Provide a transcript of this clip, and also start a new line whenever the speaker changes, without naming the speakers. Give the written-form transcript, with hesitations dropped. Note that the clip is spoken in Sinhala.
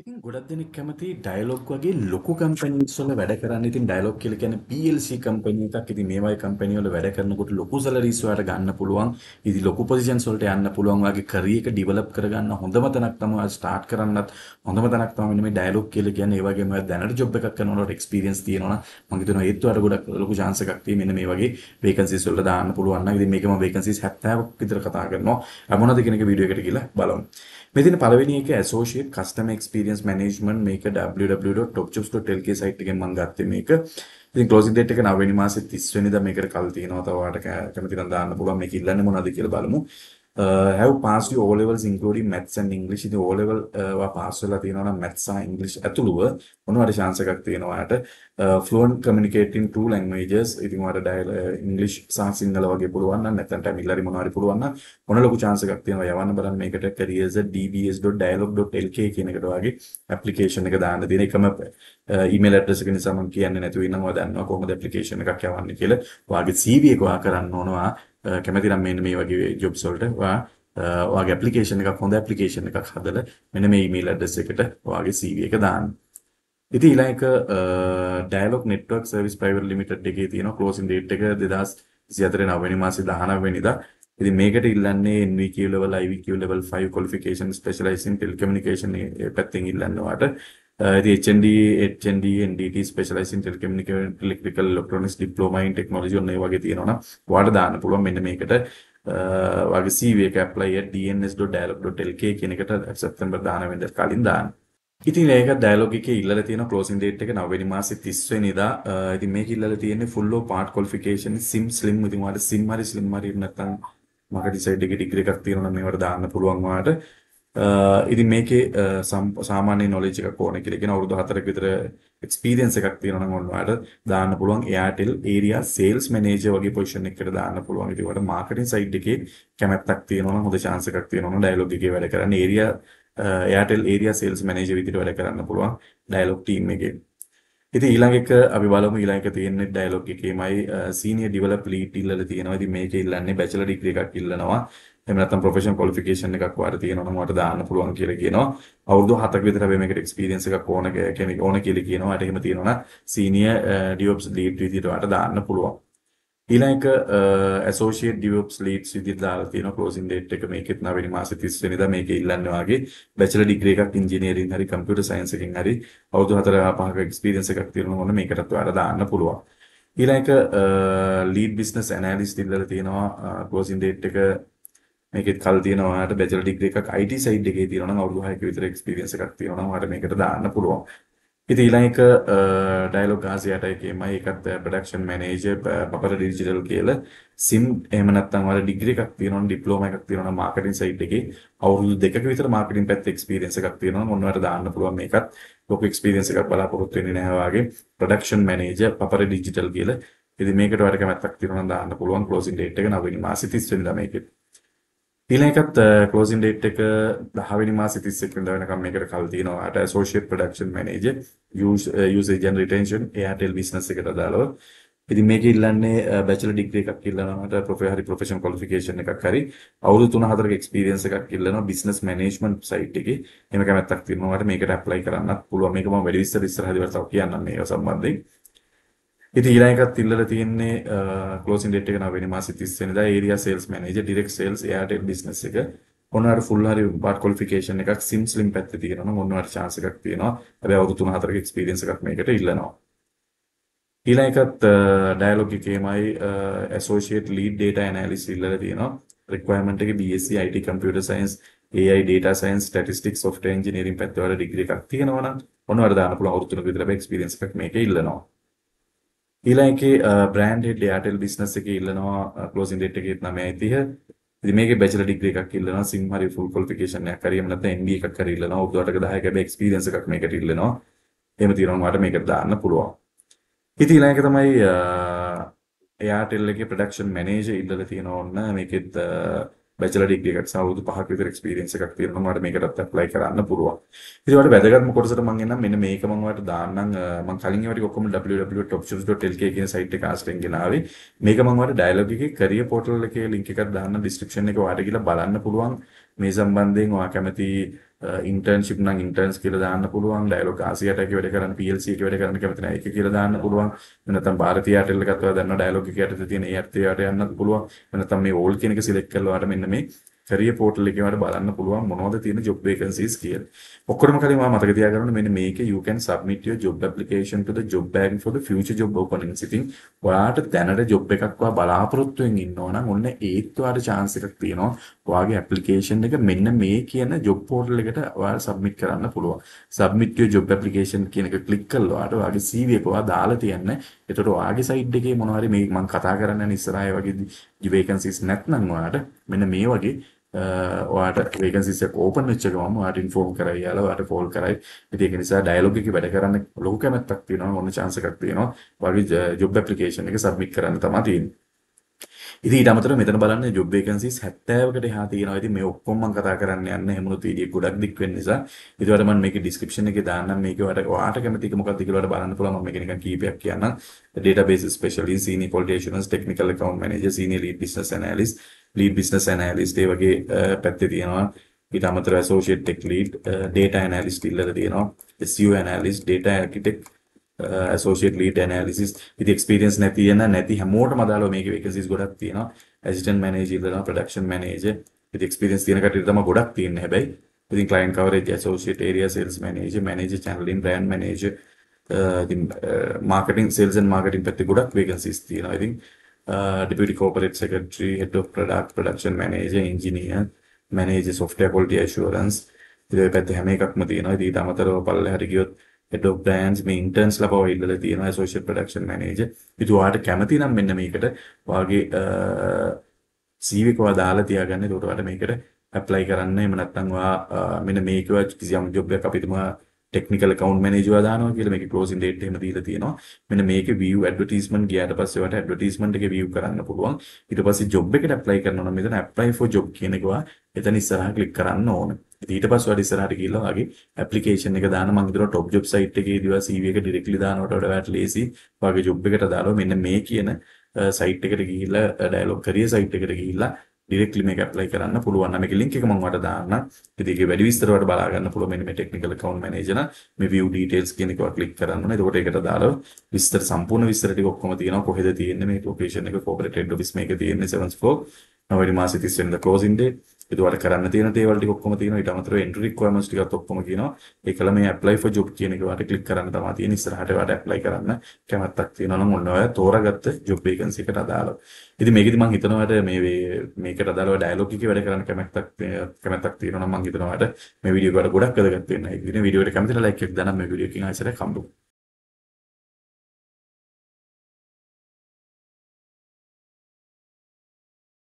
ඉතින් ගොඩක් දෙනෙක් කැමති ඩයලොග් වගේ ලොකු කම්පැනිස් වල වැඩ කරන්න. ඉතින් ඩයලොග් කියලා කියන්නේ PLC කම්පැනි එකක්. ඉතින් මේ වගේ කම්පැනි වල වැඩ කරනකොට ලොකු සැලරිස් වලට ගන්න පුළුවන්. ඉතින් ලොකු පොසිෂන්ස් වලට යන්න පුළුවන්. වගේ කැරියර් එක ඩෙවලොප් කරගන්න හොඳම තැනක් තමයි ස්ටාර්ට් කරන්නත් හොඳම තැනක් තමයි මෙන්න මේ ඩයලොග් කියලා කියන්නේ. ඒ වගේම දැනට ජොබ් එකක් කරනකොට එක්ස්පීරියන්ස් තියෙනවා නම් මම හිතනවා ඒත් වල ගොඩක් ලොකු chance එකක් තියෙන මෙන්න මේ වගේ වේකන්සිස් වලට දාන්න පුළුවන් නම්. ඉතින් මේකම වේකන්සිස් 70ක් විතර කතා කරනවා. මොනවද කියන එක වීඩියෝ එකට ගිහලා බලමු. මෙතන පළවෙනි එක ඇසෝෂියේට් කස්ටමර් එක්ස්පීරියන්ස් මැනේජ්මන්ට් මේක www.topjobs.lk site එකෙන් මම ගත්තේ මේක. ඉතින් ක්ලෝසින් ડેට් එක 9 වෙනි මාසේ 30 වෙනිදා මේකට කල් තියෙනවා. තව ඔයාලට කැමති නම් දාන්න පුළුවන්. මේක ඉල්ලන්නේ මොනවද කියලා බලමු. Have passed your O levels including maths and English. ඉතින් O level පාස් වෙලා තියෙනවා නම් maths සහ English ඇතුළුව මොනවාරි chance එකක් තියෙනවා ඔයාලට. Fluent communicate in two languages. ඉතින් ඔයාලට English සහ සිංහල වගේ පුළුවන් නම් නැත්නම් Tamil හරි මොනවාරි පුළුවන් නම් මොන ලොකු chance එකක් තියෙනවා. යවන්න බලන්න මේකට careers@dbs.dialog.lk කියන එකට වගේ application එක දාන්න තියෙන එකම email address එක නිසා මම කියන්නේ නැතුව ඉන්නම්. ඔයා දන්නවා කොහොමද application එකක් යවන්නේ කියලා. ඔයාගේ CV එක ඔයා කරන්න ඕනවා. කැමති නම් මෙන්න මේ වගේ jobs වලට ඔයාගේ application එකක් හොඳ application එකක් හදලා මෙන්න මේ email address එකට ඔයාගේ CV එක දාන්න. ඉතින් ඊළඟ එක Dialog Network Service Private Limited එකේ තියෙන closing date එක 2024 9 වෙනි මාසේ 19 වෙනිදා. ඉතින් මේකට ඉල්ලන්නේ NVQ level IVQ level 5 qualification specialized in telecommunication පැත්තෙන් ඉල්ලන්නේ ඔයාලට. ඉතින් HND NDT specialized in telecommunication electrical electronics diploma in technology ඔන්න ඒ වගේ තියෙනවා නම් ඔයාලට දාන්න පුළුවන් මෙන්න මේකට ඔයාගේ CV එක apply at dns.dialog.lk කියන එකට සැප්තැම්බර් 19 වෙනිදා කලින් දාන්න. ඉතින් ඒක ඩයලොග් එකේ ඉල්ලලා තියෙන ක්ලෝසින් ડેට් එක 9 වෙනි මාසේ 30 වෙනිදා. ඉතින් මේක ඉල්ලලා තියෙන්නේ full of part qualification sim slim. ඉතින් ඔයාලට sim හරි slim හරි නැත්නම් මාකටිං සයිඩ් එකේ ඩිග්‍රී එකක් තියෙනවා නම් මේවට දාන්න පුළුවන් ඔයාලට. ඉතින් මේකේ සාමාන්‍ය knowledge එකක් ඕන කියලා කියන අවුරුදු 4ක විතර experience එකක් තියෙනවා නම් ඔයාලට දාන්න පුළුවන්. Airtel area sales manager වගේ position එකකට දාන්න පුළුවන්. ඉතින් ඔයාලට marketing side එකේ කැමැත්තක් තියෙනවා නම් හොඳ chance එකක් තියෙනවා නම් dialog එකේ වැඩ කරන්න Airtel area sales manager විදිහට වැඩ කරන්න පුළුවන් dialog team එකේ. ඉතින් ඊළඟ එක අපි බලමු. ඊළඟ එක තියෙන්නේ dialog එකේමයි senior developer lead ඉල්ලලා තියෙනවා. ඉතින් මේකේ ඉල්ලන්නේ bachelor degree එකක් ඉල්ලනවා. එහෙම නැත්නම් professional qualification එකක් වාට තියෙනවා නම් වාට දාන්න පුළුවන් කියලා කියනවා. අවුරුදු 7ක විතර හැබැයි මේකට experience එකක් ඕන කියලා කියනවා. ඒට එහෙම තියෙනවා නම් senior DevOps lead විදිහට වාට දාන්න පුළුවන්. ඊළඟ එක associate DevOps leads විදිහට දාලා තියෙනවා. closing date එක මේකෙත් 9 වෙනි මාසේ 30 වෙනිදා මේකේ ඉල්ලන්නේ වාගේ bachelor degree එකක් engineering හරි computer science එකකින් හරි අවුරුදු 4-5ක experience එකක් තියෙනවා නම් මේකටත් වාට දාන්න පුළුවන්. ඊළඟ එක lead business analyst ඉල්ලලා තියෙනවා. closing date එක මේකෙත් කල් තියෙනවා. ඔයාලට බැචලර් ඩිග්‍රී එකක් IT සයිඩ් එකේ තියෙනවා නම් අවුරුදු 6ක විතර එක්ස්පීරියන්ස් එකක් තියෙනවා නම් ඔයාලට මේකට දාන්න පුළුවන්. ඉතින් ඊළඟ එක ඩයලොග් ආසියාට එකේමයි ඒකත් ප්‍රොඩක්ෂන් මැනේජර් පපර ඩිජිටල් කියලා සිම් එහෙම නැත්නම් ඔයාලා ඩිග්‍රී එකක් තියෙනවා නම් ඩිප්ලෝමා එකක් තියෙනවා නම් මාකටිං සයිඩ් එකේ අවුරුදු 2ක විතර මාකටිං පැත්තේ එක්ස්පීරියන්ස් එකක් තියෙනවා නම් ඔන්නවට දාන්න පුළුවන්. මේකත් ලොකු එක්ස්පීරියන්ස් එකක් බලාපොරොත්තු වෙන්නේ නැහැ වාගේ ප්‍රොඩක්ෂන් මැනේජර් පපර ඩිජිටල් කියලා. ඉතින් මේකට ඔයාලට කැමැත්තක් තියෙනවා නම් දාන්න පුළුවන්. ක්ලෝසින් ડેට් එක 9 වෙනි මාසේ 30 වෙනිදා මේකේ. ඊළඟ එකත් closing date එක 10 වෙනි මාසේ 31 වෙනිදා වෙනකම් මේකට කල් තියෙනවා. අට associate production manager usage and retention Airtel business එකට අදාළව. ඉතින් මේකේ ඉල්ලන්නේ bachelor degree එකක් ඉල්ලනවාට professional qualification එකක් හරි අවුරුදු 3-4ක experience එකක් ඉල්ලනවා business management site එකේ. එහෙම කැමැත්තක් තියෙනවා. ඔයාලට මේකට apply කරන්නත් පුළුවන්. මේක මම වැඩි විස්තර ඉස්සරහදී වලට කියන්නම් මේක සම්බන්ධයෙන්. ඉතින් ඊළඟ එකත් ඉල්ලලා තියෙන්නේ closing date එක 9 වෙනි මාසේ 30 වෙනිදා area sales manager direct sales Airtel business එක. ඔන්නවට full හරි part qualification එකක් sim slim පැත්තේ තියෙනවා නම් ඔන්නවට chance එකක් තියෙනවා. හැබැයි අවුරුදු 3-4ක experience එකක් මේකට ඉල්ලනවා. ඊළඟ එකත් dialog එකේමයි associate lead data analyst ඉල්ලලා තියෙනවා. requirement එකේ BSc IT computer science AI data science statistics software engineering පැත්තේ වල degree එකක් තියෙනවා නම් ඔන්නවට දාන්න පුළුවන්. අවුරුදු 3ක විතර experience එකක් මේකේ ඉල්ලනවා. ඊළඟ එකේ brand head Airtel business එකේ ඉල්ලනවා closing date එකේ 9:30. ඉතින් මේකේ bachelor degree එකක් ඉල්ලනවා. sim හරි full qualification එකක් හරි එහෙම නැත්නම් MBA එකක් හරි ඉල්ලනවා. අවුරුදු 8ක 10ක හැබැයි experience එකක් මේකට ඉල්ලනවා. එහෙම තියෙනවා ඔයාලට මේකට දාන්න පුළුවන්. ඉතින් ඊළඟ එක තමයි Airtel එකේ production manager ඉල්ලලා තියෙනවා. ඔන්න මේකෙත් bachelor degree එකක් සහ අවුරුදු 5ක විතර experience එකක් තියෙනවා. ඔයාලට මේකටත් apply කරන්න පුළුවන්. ඉතින් ඔයාලට වැදගත්ම කොටසට මම එන්නම්. මෙන්න මේක මම ඔයාලට දාන්නම්. මම කලින් ඒවා ටික ඔක්කොම www.topjobs.lk කියන site එක ආස්ටෙන් ගෙනාවේ. මේක මම ඔයාලට dialog එකේ career portal එකේ link එකක් දාන්න description එකේ ඔයාලට ගිහලා බලන්න පුළුවන්. මේ සම්බන්ධයෙන් ඔයා කැමති ඉන්ටර්න්ෂිප් නම් ඉන්ටර්න්ස් කියලා දාන්න පුළුවන්. ඩයලොග් ආසියාට එක වැඩ කරන්න PLC එක වැඩ කරන්න කැමති නැහැ ඒක කියලා දාන්න පුළුවන්. නැත්නම් ಭಾರತೀಯ එයාටෙල් එකත් ඔයා දන්නවා ඩයලොග් එක යටතේ තියෙන ඒ අර්ථයට යන්නත් පුළුවන්. නැත්නම් මේ ඕල් කියන එක සිලෙක්ට් කරලා ඔයාලට මෙන්න මේ career portal එකේ වල බලන්න පුළුවන් මොනවද තියෙන job vacancies කියලා. ඔක්කොම කලින් මම මතක තියාගන්න ඕනේ මෙන්න මේකේ you can submit your job application to the job bank for the future job openings. ඉතින් ඔයාට දැනට job එකක් ඔයා බලාපොරොත්තු වෙමින් ඉන්නවා නම් ඔන්න ඒත් ඔයාට chance එකක් තියෙනවා. ඔයාගේ application එක මෙන්න මේ කියන job portal එකට ඔයාලා submit කරන්න පුළුවන්. submit your job application කියන එක click කළා ඔයාට ඔයාගේ CV එක ඔයා දාලා තියන්න. එතකොට ඔයාගේ site එකේ මොනවා හරි මේ මම කතා කරන්න යන ඉස්සරහා වගේ vacancies නැත්නම් ඔයාට මෙන්න මේ වගේ ඔයාට vacancies එක open වෙච්ච ගමන් ඔයාට inform කරයි යාලා ඔයාට call කරයි. ඉතින් ඒක නිසා dialogue එකේ වැඩ කරන්න ලොකු කැමැත්තක් තියෙනවා. ඕන chance එකක් තියෙනවා. ඔයාගේ job application එක submit කරන්න තමයි තියෙන්නේ. ඉතින් ඊට අමතරව මෙතන බලන්න job vacancies 70කට එහා තියෙනවා. ඉතින් මේ ඔක්කොම මම කතා කරන්න යන්නේ හැමෝත් වීඩියෝ ගොඩක් දික් වෙන නිසා. ඊට මම මේකේ description එකේ දාන්නම් මේකේ ඔයාට කැමති එක මොකක්ද කියලා බලන්න පුළුවන්. මම මේක නිකන් කීපයක් කියන්නම්. database specialist, senior quality assurance, technical account manager, senior lead business analyst, lead business analyst ඒ වගේ පැත්තේ තියෙනවා. ඊට අමතරව associate tech lead, data analyst ඉල්ලලා තියෙනවා. SEO analyst, data architect, associate lead analysis. ඉතින් experience නැති හැමෝටම අදාළව මේකේ vacancies ගොඩක් තියෙනවා. assistant manager ඉඳලා production manager. ඉතින් experience තියෙන කට්ටියට තමයි ගොඩක් තියෙන්නේ හැබැයි. ඉතින් client coverage associate area sales manager, manager channeling brand manager, ඉතින් marketing sales and marketing පැත්තේ ගොඩක් vacancies තියෙනවා. ඉතින් deputy corporate secretary, head of product, production manager, engineer, manager software quality assurance. ඉතින් ඒ පැත්තේ හැම එකක්ම තියෙනවා. ඉතින් ඊට අමතරව පල්ලෙහාට ගියොත් head of brands මේ interns ලබව ඉල්ලලා තියෙනවා associate production manager. ඉතින් ඔයාට කැමති නම් මෙන්න මේකට ඔයාගේ CV එක ඔයා දාලා තියාගන්න. ඒකට ඔයාට මේකට apply කරන්න. එහෙම නැත්නම් ඔයා මෙන්න මේකව කිසියම් job එකක් අපි තුමා technical account manager දානවා කියලා මේකේ closing date එහෙම දීලා තියෙනවා. මෙන්න මේකේ view advertisement ගියාට පස්සේ ඔයාට advertisement එකේ view කරන්න පුළුවන්. ඊට පස්සේ job එකට apply කරනවා නම් මෙතන apply for job කියන එක ඔයා එතන ඉස්සරහා click කරන්න ඕන. ඊට පස්සේ ඔයාලා ඉස්සරහට ගිහලා ඔයාගේ application එක දාන්න මම හිතනවා top job site එකේදී ඔයා CV එක directly දානකොට ඔයාලට ලේසි. ඔයාගේ job එකට දාලා මෙන්න මේ කියන site එකට ගිහිල්ලා dialog career site එකට ගිහිල්ලා directly මේක apply කරන්න පුළුවන්. මේකේ link එක මම ඔයාලට දාන්නම්. ඉතින් ඒකේ වැඩි විස්තර ඔයාලට බලා ගන්න පුළුවන්. මෙන්න මේ technical account manager නම් මේ view details කියන එක ඔයා click කරන්න ඕනේ. එතකොට ඒකට දාලා විස්තර සම්පූර්ණ විස්තර ටික ඔක්කොම තියෙනවා. කොහෙද තියෙන්නේ මේ location එක corporate head office මේක තියෙන්නේ 7th නවැනි මාසේ 30 වෙනිදා closing date. ඒක ඔයාලට කරන්න තියෙන දේවල් ටික ඔක්කොම තියෙනවා. ඊට අමතරව entry requirements ටිකත් ඔක්කොම කියනවා. ඒකල මේ apply for job කියන එක ඔයාලට click කරන්න තමයි තියෙන්නේ. ඉස්සරහට ඔයාලට apply කරන්න කැමැත්තක් තියෙනවා නම් ඔන්න ඔයා තෝරාගත්ත job vacancy එකට අදාළව. ඉතින් මේකෙදි මම හිතනවා ඔයාලට මේකට අදාළව dialogue එකේ වැඩ කරන්න කැමැත්තක් තියෙනවා නම් මම හිතනවා ඔයාලට මේ වීඩියෝ එක ගොඩක් වැදගත් වෙන්න. ඒ කියන්නේ වීඩියෝ එකට කැමතිලා like එකක් දාන්න මේ වීඩියෝ එකකින් ආයෙත් හම්බුමු.